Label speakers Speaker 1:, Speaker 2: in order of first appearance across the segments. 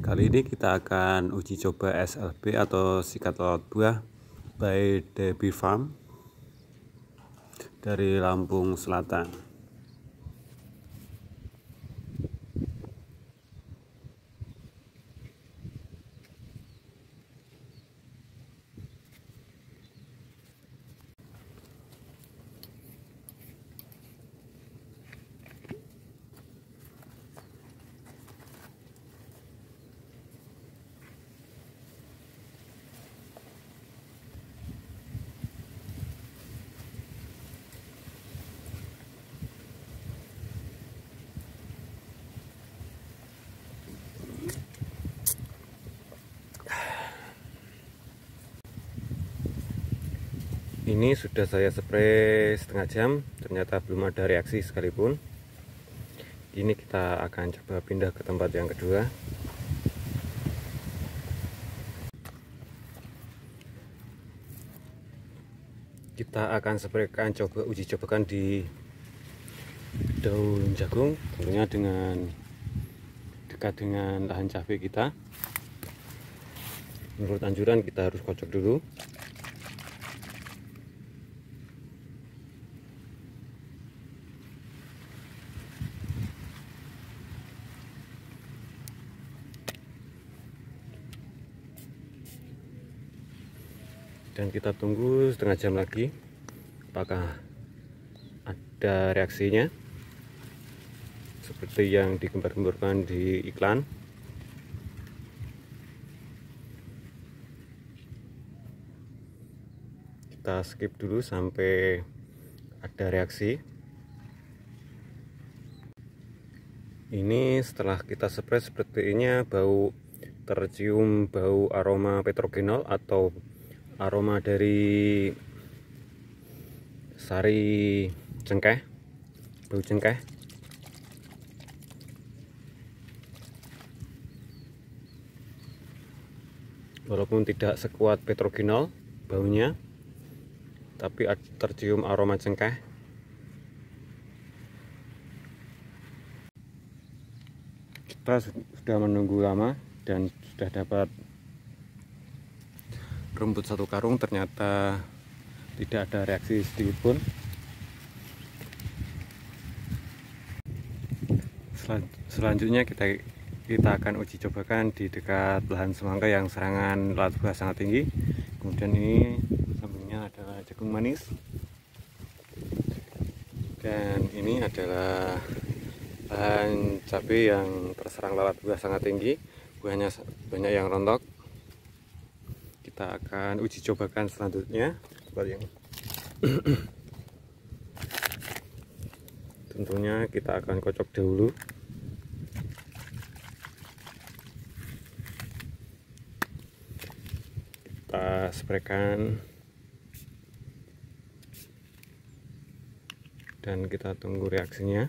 Speaker 1: Kali ini kita akan uji coba SLB atau sikat lalat buah by Debbie Farm dari Lampung Selatan. Ini sudah saya spray setengah jam, ternyata belum ada reaksi sekalipun. Ini kita akan coba pindah ke tempat yang kedua. Kita akan spraykan, uji cobakan di daun jagung, tentunya dengan dekat dengan lahan cabai kita. Menurut anjuran kita harus kocok dulu. Dan kita tunggu setengah jam lagi apakah ada reaksinya seperti yang digembar-gemborkan di iklan. Kita skip dulu sampai ada reaksi. Ini setelah kita spray sepertinya tercium bau aroma petrogenol atau aroma dari sari cengkeh, bau cengkeh. Walaupun tidak sekuat petrogenol baunya, tapi tercium aroma cengkeh. Kita sudah menunggu lama dan sudah dapat rumput satu karung, ternyata tidak ada reaksi sedikit pun. Selanjutnya kita akan uji cobakan di dekat lahan semangka yang serangan lalat buah sangat tinggi. Kemudian ini sampingnya adalah jagung manis, dan ini adalah lahan cabai yang terserang lalat buah sangat tinggi, buahnya banyak yang rontok. Kita akan uji cobakan selanjutnya tentunya kita akan kocok dahulu. Kita spraykan dan kita tunggu reaksinya.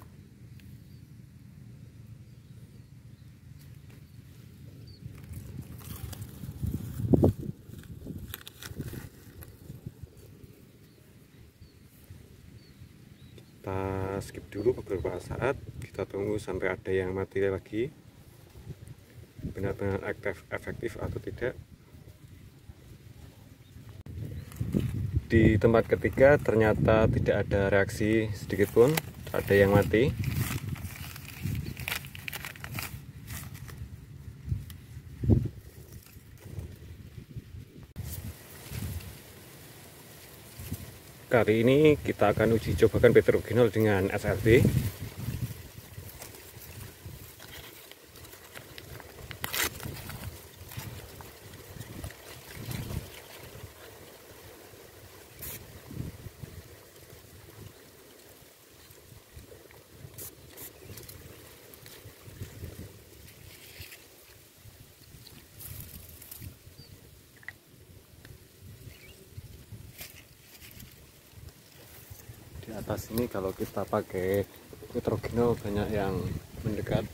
Speaker 1: Kita skip dulu beberapa saat, kita tunggu sampai ada yang mati lagi, benar-benar efektif atau tidak. Di tempat ketiga ternyata tidak ada reaksi sedikit pun, ada yang mati. Kali ini kita akan uji cobakan petrogenol dengan SLB. Di atas ini kalau kita pakai petrogenol banyak yang mendekat.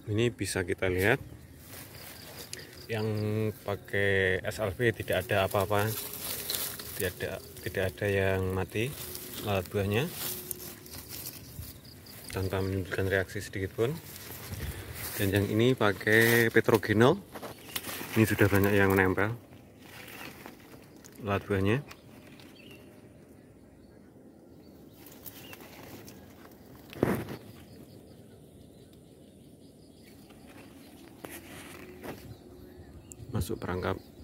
Speaker 1: Ini bisa kita lihat yang pakai SLB tidak ada apa-apa, tidak ada yang mati lalat buahnya tanpa menimbulkan reaksi sedikit pun. Dan yang ini pakai petrogenol, ini sudah banyak yang menempel lalat buahnya. Masuk perangkap